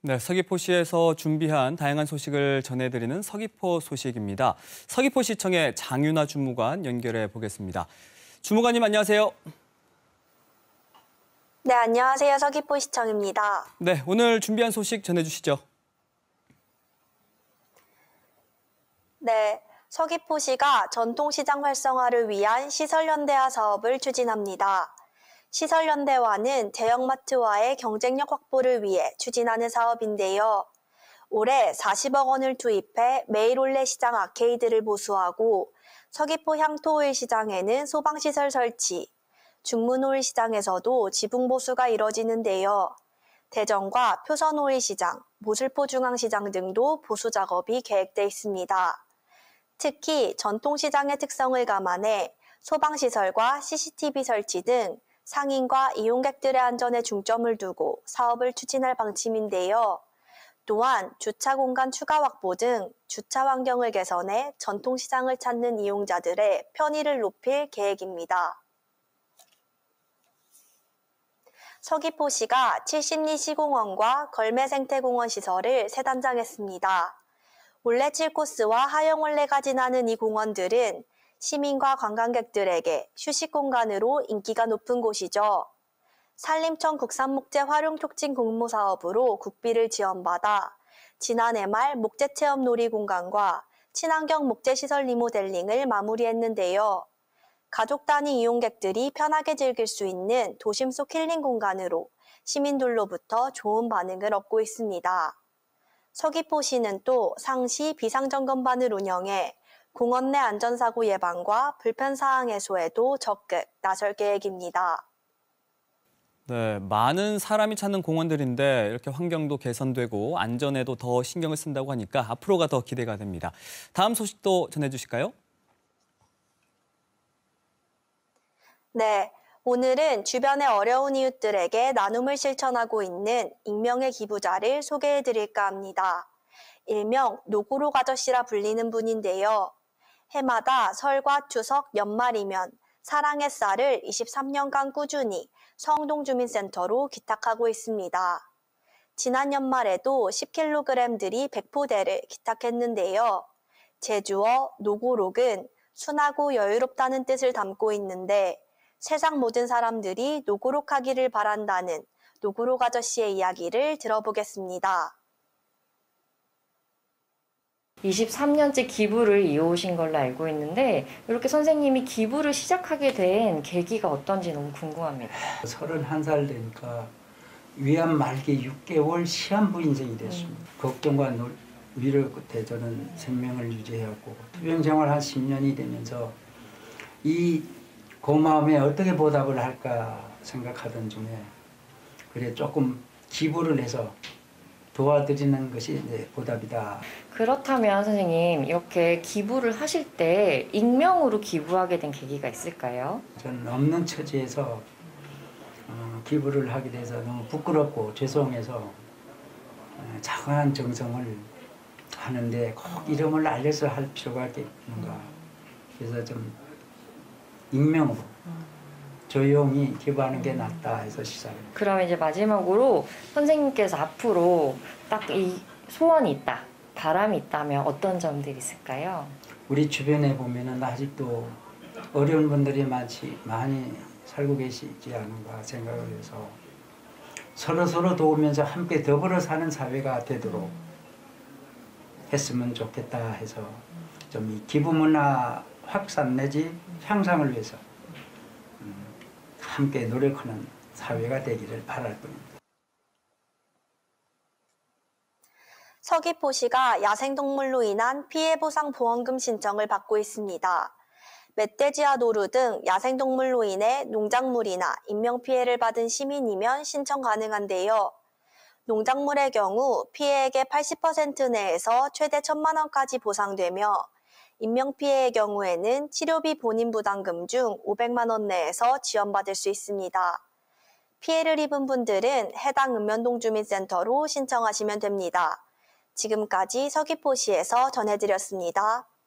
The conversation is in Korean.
네, 서귀포시에서 준비한 다양한 소식을 전해드리는 서귀포 소식입니다. 서귀포시청의 장윤아 주무관 연결해 보겠습니다. 주무관님 안녕하세요. 네, 안녕하세요. 서귀포시청입니다. 네, 오늘 준비한 소식 전해주시죠. 네, 서귀포시가 전통시장 활성화를 위한 시설현대화 사업을 추진합니다. 시설현대화는 대형마트와의 경쟁력 확보를 위해 추진하는 사업인데요. 올해 40억 원을 투입해 메일올레 시장 아케이드를 보수하고 서귀포 향토오일 시장에는 소방시설 설치, 중문오일 시장에서도 지붕 보수가 이뤄지는데요. 대전과 표선오일 시장, 모슬포 중앙시장 등도 보수 작업이 계획돼 있습니다. 특히 전통시장의 특성을 감안해 소방시설과 CCTV 설치 등 상인과 이용객들의 안전에 중점을 두고 사업을 추진할 방침인데요. 또한 주차 공간 추가 확보 등 주차 환경을 개선해 전통시장을 찾는 이용자들의 편의를 높일 계획입니다. 서귀포시가 70리 시공원과 걸매생태공원 시설을 새 단장했습니다. 올레 7코스와 하영올레가 지나는 이 공원들은 시민과 관광객들에게 휴식 공간으로 인기가 높은 곳이죠. 산림청 국산목재 활용 촉진 공모 사업으로 국비를 지원받아 지난해 말 목재체험 놀이공간과 친환경 목재시설 리모델링을 마무리했는데요. 가족 단위 이용객들이 편하게 즐길 수 있는 도심 속 힐링 공간으로 시민들로부터 좋은 반응을 얻고 있습니다. 서귀포시는 또 상시 비상점검반을 운영해 공원 내 안전사고 예방과 불편사항 해소에도 적극 나설 계획입니다. 네, 많은 사람이 찾는 공원들인데 이렇게 환경도 개선되고 안전에도 더 신경을 쓴다고 하니까 앞으로가 더 기대가 됩니다. 다음 소식도 전해주실까요? 네, 오늘은 주변의 어려운 이웃들에게 나눔을 실천하고 있는 익명의 기부자를 소개해드릴까 합니다. 일명 노구록 아저씨라 불리는 분인데요. 해마다 설과 추석, 연말이면 사랑의 쌀을 23년간 꾸준히 성동주민센터로 기탁하고 있습니다. 지난 연말에도 10kg들이 100포대를 기탁했는데요. 제주어 노고록은 순하고 여유롭다는 뜻을 담고 있는데 세상 모든 사람들이 노고록하기를 바란다는 노고록 아저씨의 이야기를 들어보겠습니다. 23년째 기부를 이어오신 걸로 알고 있는데 이렇게 선생님이 기부를 시작하게 된 계기가 어떤지 너무 궁금합니다. 31살 되니까 위암 말기 6개월 시한부 인생이 됐습니다. 걱정과 위로 끝에 저는 생명을 유지해왔고 투병 생활 한 10년이 되면서 이 고마움에 어떻게 보답을 할까 생각하던 중에 그래 조금 기부를 해서 도와드리는 것이 보답이다. 그렇다면 선생님 이렇게 기부를 하실 때 익명으로 기부하게 된 계기가 있을까요? 저는 없는 처지에서 기부를 하게 돼서 너무 부끄럽고 죄송해서 작은 정성을 하는데 꼭 이름을 알려서 할 필요가 있는가. 그래서 좀 익명으로 조용히 기부하는 게 낫다 해서 시작합니다. 그러면 이제 마지막으로 선생님께서 앞으로 딱 이 소원이 있다, 바람이 있다면 어떤 점들이 있을까요? 우리 주변에 보면은 아직도 어려운 분들이 많이 살고 계시지 않은가 생각을 해서 서로 도우면서 함께 더불어 사는 사회가 되도록 했으면 좋겠다 해서 좀 이 기부 문화 확산 내지 향상을 위해서 함께 노력하는 사회가 되기를 바랄 뿐입니다. 서귀포시가 야생동물로 인한 피해보상 보험금 신청을 받고 있습니다. 멧돼지와 노루 등 야생동물로 인해 농작물이나 인명피해를 받은 시민이면 신청 가능한데요. 농작물의 경우 피해액의 80% 내에서 최대 1,000만 원까지 보상되며 인명피해의 경우에는 치료비 본인 부담금 중 500만 원 내에서 지원받을 수 있습니다. 피해를 입은 분들은 해당 읍면동주민센터로 신청하시면 됩니다. 지금까지 서귀포시에서 전해드렸습니다.